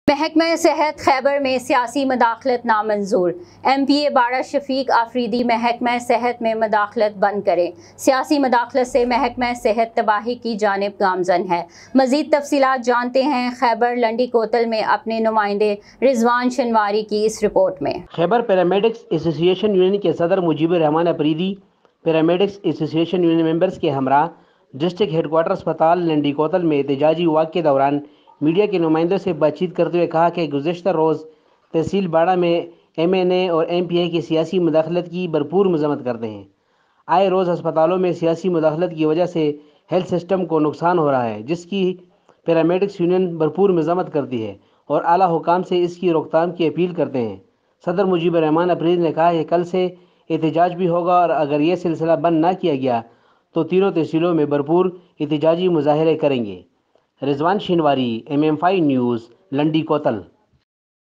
محکمہ صحت خیبر میں سیاسی مداخلت نامنظور۔ ایم پی اے باڑہ شفیق آفریدی محکمہ صحت میں مداخلت بند کریں۔ سیاسی مداخلت سے محکمہ صحت تباہی کی جانب گامزن ہے۔ مزید تفصیلات جانتے ہیں خیبر لنڈی کوتل میں اپنے نمائندے رضوان شنواری کی اس رپورٹ میں۔ خیبر پیرامیڈکس ایسوسی ایشن یونین کے صدر مجیب الرحمان آفریدی پیرامیڈکس ایسوسی ایشن یونین ممبرز کے ہمراہ ڈسٹرکٹ ہیڈ کوارٹر اسپتال لنڈی کوتل میں احتجاجی واک کے دوران میڈیا کے نمائندوں سے بات چیت کرتے ہوئے کہا کہ گزشتہ روز تحصیل باڑہ میں ایم این اے اور ایم پی اے کی سیاسی مداخلت کی بھرپور مذمت کرتے ہیں۔ آئے روز ہسپتالوں میں سیاسی مداخلت کی وجہ سے ہیلتھ سسٹم کو نقصان ہو رہا ہے، جس کی پیرامیڈکس یونین بھرپور مذمت کرتی ہے اور اعلیٰ حکام سے اس کی روک تھام کی اپیل کرتے ہیں۔ صدر مجیب الرحمان آفریدی نے کہا کہ کل سے احتجاج بھی ہوگا اور اگر یہ سلسلہ بند نہ کیا گیا تو تینوں تحصیلوں میں بھرپور احتجاجی مظاہرے کریں گے۔ Rizwan Shinwari, MM5 news, Landi کوتل۔